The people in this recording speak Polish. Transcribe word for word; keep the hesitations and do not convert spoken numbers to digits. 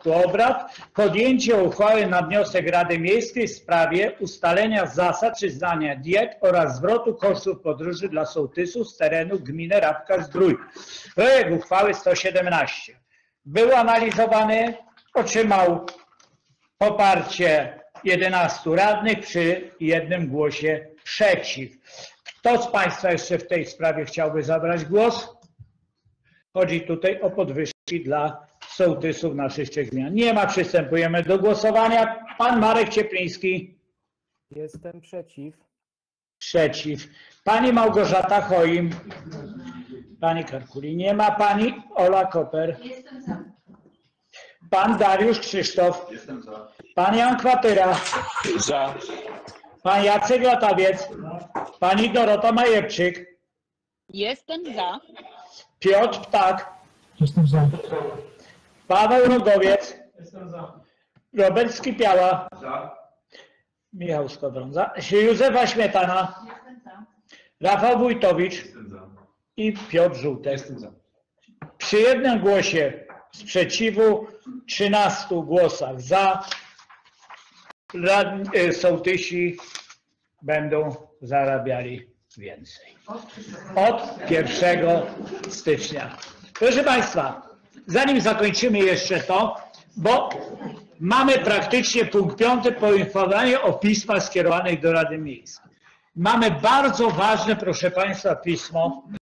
obrad podjęcie uchwały na wniosek Rady Miejskiej w sprawie ustalenia zasad przyznania diet oraz zwrotu kosztów podróży dla sołtysów z terenu gminy Rabka-Zdrój. Projekt uchwały sto siedemnaście. Był analizowany, otrzymał poparcie jedenastu radnych przy jednym głosie przeciw. Kto z Państwa jeszcze w tej sprawie chciałby zabrać głos? Chodzi tutaj o podwyżki dla sołtysów naszych trzech gmin. Nie ma, przystępujemy do głosowania. Pan Marek Ciepliński. Jestem przeciw. Przeciw. Pani Małgorzata Choim. Pani Karkuli nie ma. Pani Ola Koper. Jestem za. Pan Dariusz Krzysztof. Jestem za. Pan Jan Kwatyra. Za. Pan Jacek Latawiec. Pani Dorota Majewczyk. Jestem za. Piotr Ptak. Jestem za. Paweł Rogowiec. Jestem za. Robert Skipiała. Za. Michał Skowron. Za. Józefa Śmietana. Jestem za. Rafał Wójtowicz. Jestem za. I Piotr Żółtek. Jestem za. Przy jednym głosie sprzeciwu, trzynastu głosach za, sołtysi będą zarabiali więcej. Od pierwszego stycznia. Proszę Państwa, zanim zakończymy jeszcze to, bo mamy praktycznie punkt piąty, poinformowanie o pismach skierowanych do Rady Miejskiej. Mamy bardzo ważne, proszę Państwa, pismo